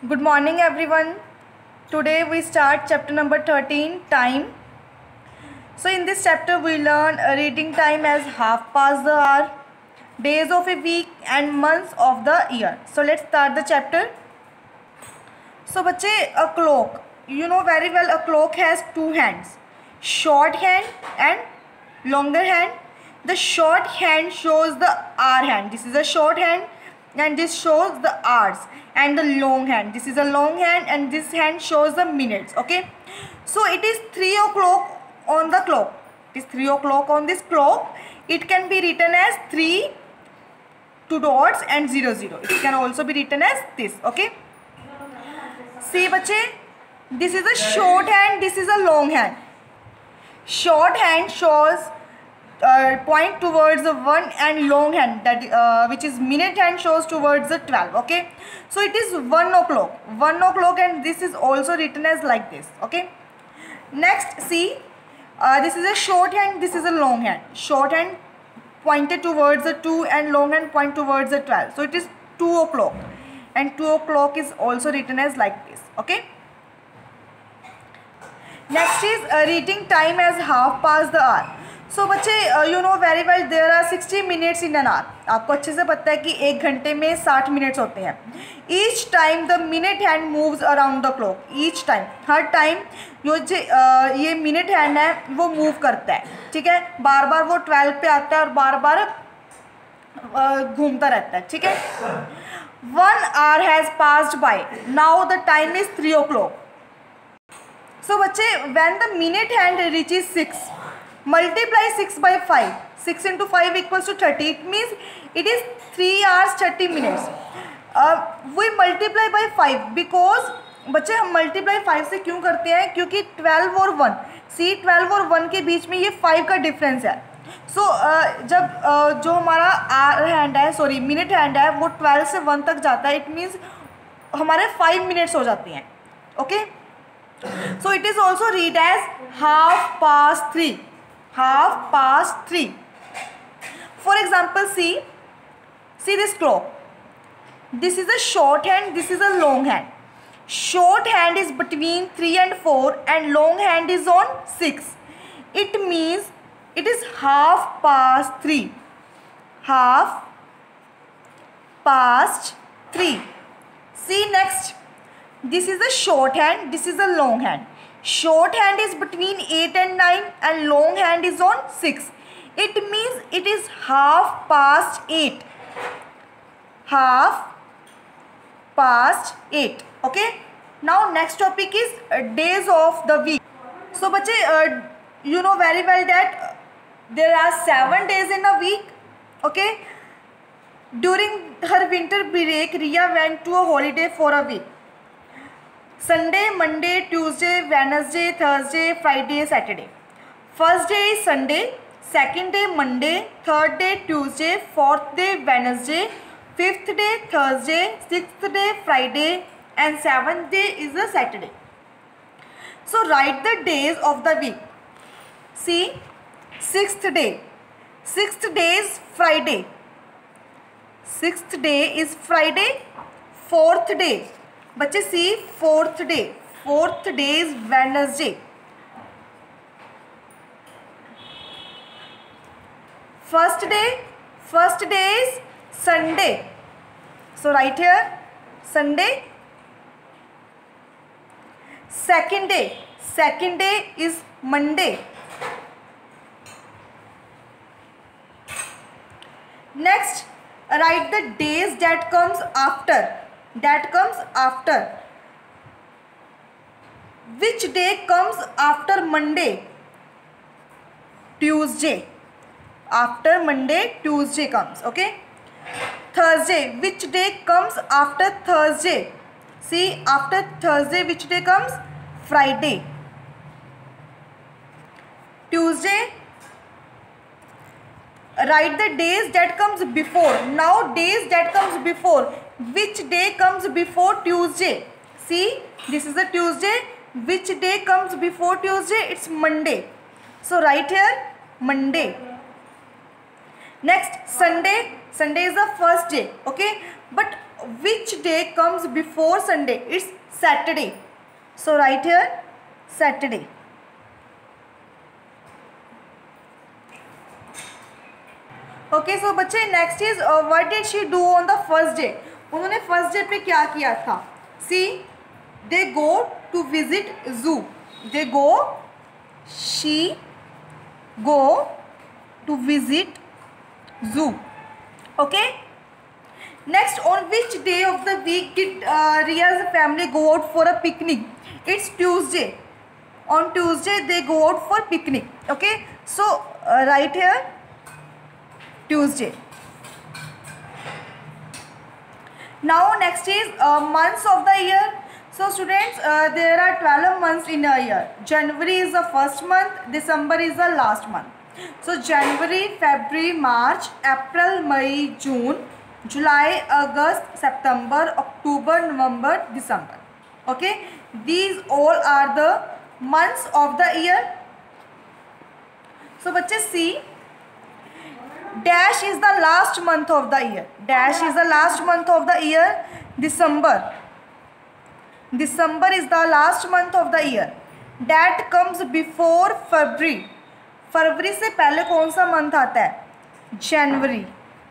Good morning everyone. Today we start chapter number 13, time. So in this chapter we learn reading time as half past the hour, days of a week and months of the year. So let's start the chapter. So बच्चे, a clock, you know very well a clock has two hands, short hand and longer hand. The short hand shows the hour hand. This is a short hand and this shows the hours, and the long hand, this is a long hand and this hand shows the minutes. Okay, so it is 3 o'clock on the clock. It is 3 o'clock on this clock. It can be written as 3, 2 dots and 0 0. It can also be written as this. Okay, see बच्चे, this is a short hand, this is a long hand. Short hand shows point towards the 1, and long hand, that which is minute hand, shows towards the 12. Okay, so it is 1 o'clock, and this is also written as like this. Okay, next see, this is a short hand, this is a long hand. Short hand pointed towards the 2 and long hand point towards the 12, so it is 2 o'clock, and 2 o'clock is also written as like this. Okay, next is reading time as half past the hour. So बच्चे, you know very well there are 60 minutes in an hour. आपको अच्छे से पता है कि एक घंटे में 60 मिनट्स होते हैं. Each time the minute hand moves around the clock. Each time, हर टाइम ये मिनट हैंड है वो मूव करता है. ठीक है, बार बार वो 12 पे आता है और बार बार घूमता रहता है. ठीक है, 1 hour has passed by, now the time is 3 o'clock. So बच्चे, when the minute hand reaches 6, multiply 6 by 5. 6 into 5 equals to 30. It means it is 3 hours 30 minutes. We multiply by 5 because बच्चे हम multiply 5 से क्यों करते हैं? क्योंकि 12 और 1, सी 12 और 1 के बीच में ये 5 का डिफरेंस है. सो जब जो हमारा आर हैंड है, सॉरी मिनट हैंड है, वो 12 से 1 तक जाता है. इट मीन्स हमारे 5 मिनट्स हो जाती हैं. Okay, so it is also read as half past 3. Half past 3. For example, see this clock. This is a short hand, this is a long hand. Short hand is between 3 and 4 and long hand is on 6. It means it is half past 3. Half past 3. See next. This is a short hand, this is a long hand. Short hand is between 8 and 9 and long hand is on 6. It means it is half past 8. Half past 8. Okay. Now next topic is days of the week. So बच्चे, you know very well that there are 7 days in a week. Okay. During her winter break, Riya went to a holiday for a week. Sunday, Monday, Tuesday, Wednesday, Thursday, Friday, Saturday. First day is Sunday, second day Monday, third day Tuesday, fourth day Wednesday, fifth day Thursday, sixth day Friday, and seventh day is the Saturday. So write the days of the week. See, sixth day. Sixth day is Friday. Sixth day is Friday. Fourth day. बच्चे see, fourth day. Fourth day is Wednesday. First day is Sunday. So right here Sunday. Second day is Monday. Next, right the days that comes after. Which day comes after Monday? Tuesday. After Monday, Tuesday comes. Okay. Thursday. Which day comes after Thursday? See, after Thursday, which day comes? Friday. Tuesday. Write the days that comes before. Now days that comes before. Which day comes before Tuesday? See, this is a Tuesday. Which day comes before Tuesday? It's Monday. So write here Monday. Next, Sunday. Sunday is the first day. Okay, but which day comes before Sunday? It's Saturday. So write here Saturday. Okay, so बच्चे next is what did she do on the first day? उन्होंने first day पे क्या किया था? See, they go to visit zoo. She go to visit zoo. Okay. Next, on which day of the week did Ria's family go out for a picnic? It's Tuesday. On Tuesday they go out for picnic. Okay. So write here Tuesday. Now next is months of the year. So students, there are 12 months in a year. January is the first month, December is the last month. So January, February, March, April, May, June, July, August, September, October, November, December. Okay, these all are the months of the year. So बच्चे see, dash is the last month of the year. Dash is the last month of the year. December. December is the last month of the year. That comes before February. फरवरी से पहले कौन सा month आता है? January.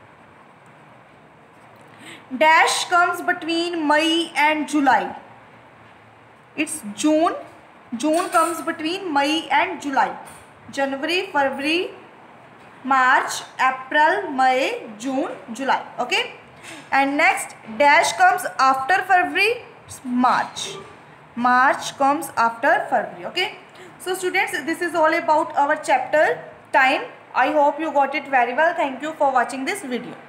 Dash comes between May and July. It's June. June comes between May and July. January, February, March, April, May, June, July. Okay. And next, dash comes after February. It's March. March comes after February. Okay. So students, this is all about our chapter time. I hope you got it very well. Thank you for watching this video.